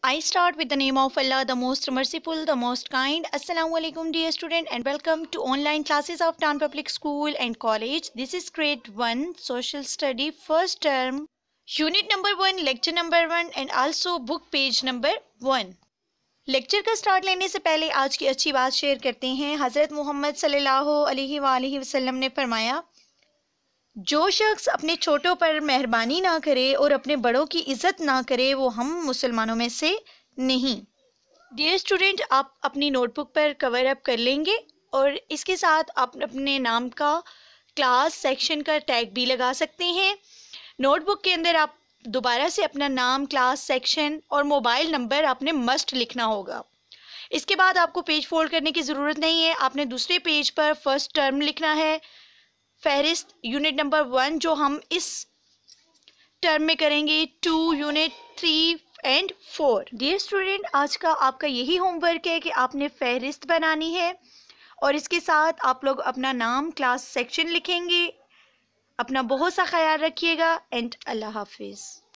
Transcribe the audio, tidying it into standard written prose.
I start with the name of Allah, the most merciful, the most kind. Assalamu alaikum, dear student, and welcome to online classes of Tan Public School and College. This is grade 1 social study first term, unit number 1, lecture number 1, and also book page number 1. Lecture کا start لینے سے پہلے آج کی اچھی بات share کرتے ہیں. حضرت محمد صلی اللہ علیہ وآلہ وسلم نے فرمایا، جو شخص اپنے چھوٹوں پر مہربانی نہ کرے اور اپنے بڑوں کی عزت نہ کرے وہ ہم مسلمانوں میں سے نہیں. ڈیئر اسٹوڈنٹ، آپ اپنی نوٹ بک پر کور اپ کر لیں گے اور اس کے ساتھ آپ اپنے نام کا کلاس سیکشن کا ٹیگ بھی لگا سکتے ہیں. نوٹ بک کے اندر آپ دوبارہ سے اپنا نام، کلاس، سیکشن اور موبائل نمبر آپ نے مسٹ لکھنا ہوگا. اس کے بعد آپ کو پیج فولڈ کرنے کی ضرورت نہیں ہے. آپ نے دوسرے پیج پر فرسٹ ٹرم لکھنا ہے، فہرست یونٹ نمبر 1 جو ہم اس ٹرم میں کریں گے، 2 یونٹ 3 اینڈ 4. ڈیئر اسٹوڈنٹ، آج کا آپ کا یہی ہوم ورک ہے کہ آپ نے فہرست بنانی ہے اور اس کے ساتھ آپ لوگ اپنا نام، کلاس، سیکشن لکھیں گے. اپنا بہت سا خیال رکھیے گا اینڈ اللہ حافظ.